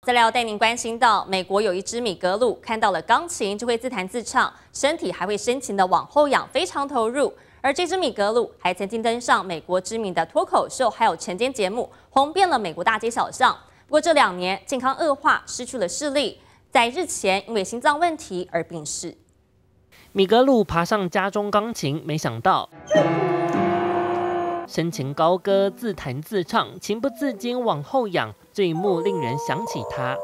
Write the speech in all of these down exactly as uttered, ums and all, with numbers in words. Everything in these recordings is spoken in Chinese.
再来要带您关心到，美国有一只米格鲁看到了钢琴就会自弹自唱，身体还会深情的往后仰，非常投入。而这只米格鲁还曾经登上美国知名的脱口秀还有晨间节目，红遍了美国大街小巷。不过这两年健康恶化，失去了视力，在日前因为心脏问题而病逝。 米格鲁爬上家中钢琴，没想到。 深情高歌，自弹自唱，情不自禁往后仰。这一幕令人想起他。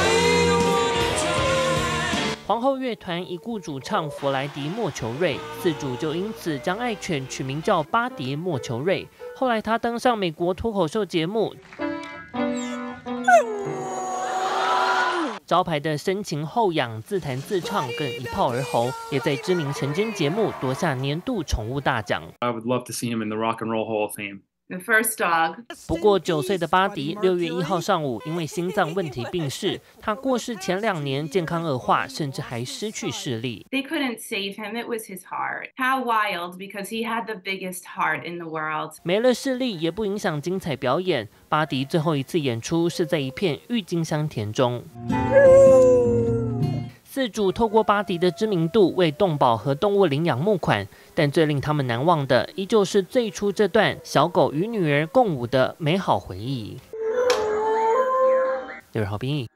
皇后乐团已故主唱弗莱迪·莫球瑞，四主就因此将爱犬取名叫巴迪·莫球瑞。后来他登上美国脱口秀节目。 招牌的深情后仰、自弹自唱更一炮而红，也在知名晨间节目夺下年度宠物大奖。 I would love to see him in the Rock and Roll Hall of Fame. The first dog. 不过，九岁的巴迪六月一号上午因为心脏问题病逝。他过世前两年健康恶化，甚至还失去视力。 They couldn't save him. It was his heart. How wild, because he had the biggest heart in the world. 没了视力也不影响精彩表演。巴迪最后一次演出是在一片郁金香田中。 饲主透过巴迪的知名度为动保和动物领养募款，但最令他们难忘的，依旧是最初这段小狗与女儿共舞的美好回忆。六月好兵役。